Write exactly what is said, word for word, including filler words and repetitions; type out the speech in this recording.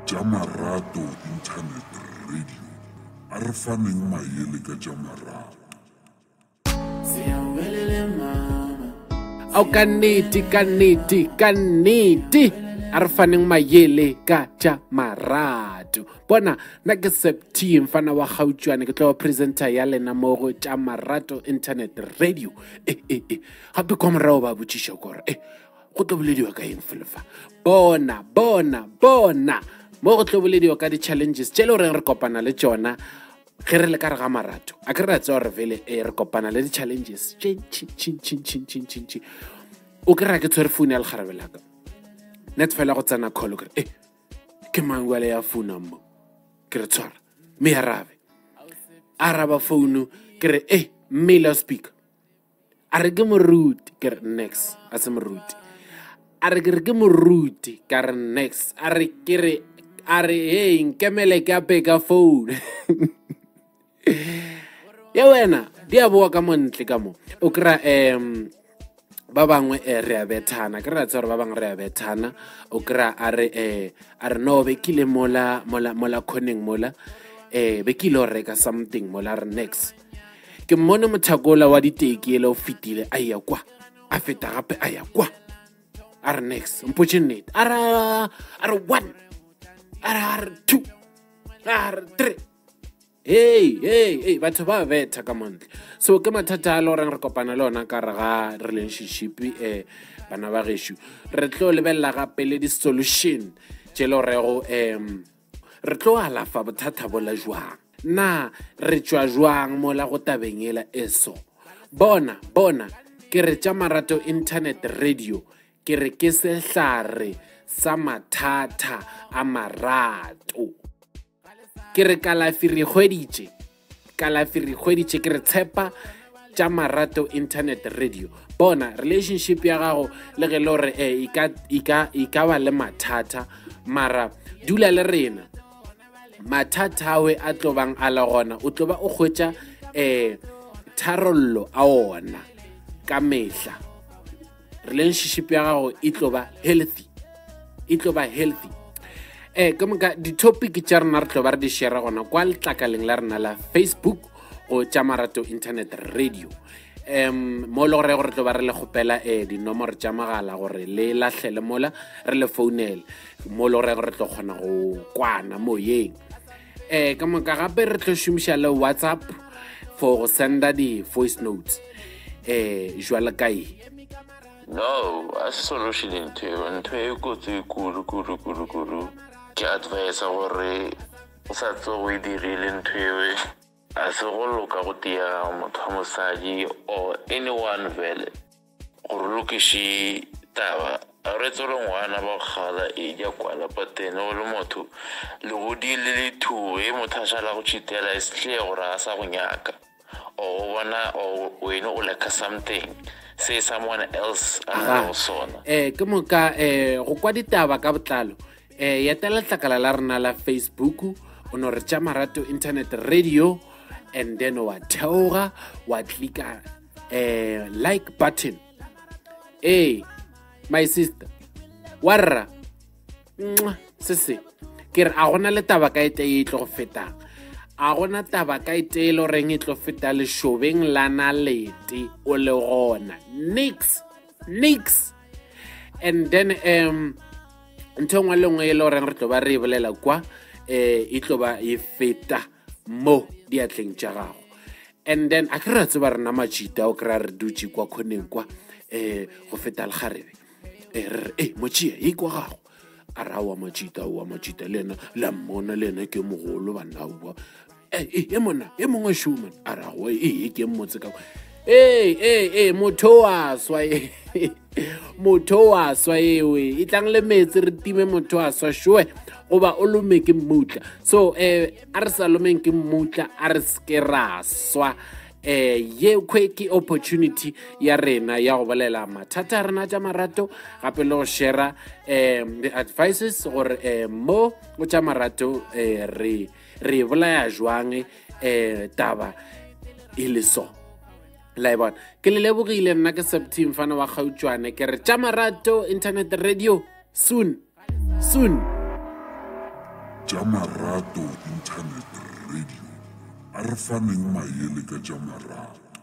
Jamarato Internet Radio. Arfaneng mayele ka Jamarato. Au kaniti kaniti kaniti arfaneng mayele ka Jamarato. Bona na ke septi mfana wa gautshwane ke tlo presenter ya lena mo go Jamarato Internet Radio. Eh eh eh gape kwa morao ba botsisha gore eh go tlo bolediwa ka eng felefa. Bona bona bona mo go tlo bolediwa ka di challenges tse le re re kopana le tsona ge re le ka re ga marato a ke re tsa re vele e re kopana le di challenges chin chin chin chin chin chin chin chin o ke ra ke tsere phone ya le garabela ka net fela go tsana call ke eh ke mangwele ya phone mo ke re tsara me arabe araba phone ke re eh me la speak a re ke mo root ke re next a se mo root a re ke re ke mo root ka re next a re ke re a re hey nkemele ka peka phone ya wena di a boa ka montle ka mo o kra em ba bangwe re a bethana ke ra tsore ba bangwe re a bethana o kra a re eh a re no be kile mola mola mola khoneng mola eh be kile o reka something mola re next ke mmone mothakola wa diteki ele o fitile a ya kwa a feta gape a ya kwa a re next unfortunate a ra a re one a ra two a re three. Hey, hey, hey, batho ba betha ka montle. So ke mathata a lo re re kopana le ona ka re ga relationship eh bana ba geshu. Re tlo lebella gape le di solution tse lo re go em re tlo alafa bothata bola jwang. Na re tswa jwang mola go tabengela eso. Bona, bona ke re Jamarato Internet Radio ke re ke se hlare sa mathata a marato. Ke re kalafiri hweditše kalafiri hweditše ke re tshepa Jamarato Internet Radio. Bona relationship ya gago le ge lo re eh ika ika ika ba le mathata mara dula le rena mathata we a tlobang a la gona o tloba o khwetša eh tharollo a ona ka mehla. Relationship ya gago e tloba healthy e tloba healthy. Eh come ka di topic tša rena re tlo ba re di share gona kwa letlakaleng la rena la Facebook go Jamarato Internet Radio. Em mo lo re go re tlo ba re le gopela eh di nomoro tša magala gore le lahlele mola re le founele mo lo re go re tlo kgona go kwana mo yeng. Eh ka mo ka gape re tlo shumisha le WhatsApp for go senda di voice notes eh jwala kai. No, a solution into ntho e go tse kuru kuru kuru kuru ke advice gore o sa tso go dirile ntwe a se go loka go tia motho wa mosadi or anyone vele gore lokishi taba a re tsoro ngwana ba kgala e ja kwala patene o le motho le go di le thu e motho a sala go chitela ishle gore a sa go nyaka o bona o wena o like something say someone else also eh ke mo ka eh go kwa ditaba ka botlalo eh ya tela tlakala la rena la Facebook o no re Jamarato Internet Radio and then wa theoga wa clicka eh like button. Eh my sister warra sese ke re a gona le taba ka ite e tlo go feta a gona taba ka ite le reng e tlo feta le shobeng la na lete o le gona nix nix and then um ntongwa le ngwe le gore re tlo ba re bolela kwa eh e tlo ba e feta mo di atleng tša gago and then a ke re tse ba rena matšita o kra re dutse kwa khoneng kwa eh go feta le garebe eh re eh motšia e kwa gago a ra wa matšita wa matšita lena la mmona lena ke mogolo bana wa eh e mona e mongwe shuma a ra wa e ke mmotse ka eh eh eh motho wa swa e motho wa swa ewe e tlang le metsi re time motho wa swa shwe goba o lome ke mmutla so eh a re sa lomeng ke mmutla a re ske ra swa eh ye quick opportunity ya rena ya go bolela mathata rena tša marato gape le go share eh the advices gore eh mo go tša marato eh re re bolaya jwang eh taba ile so laibon ke le lebogile nna ke septi mfana wa gautshwane ke re Jamarato Internet Radio soon soon tša marato internet radio a re faneng maele ka tša marato.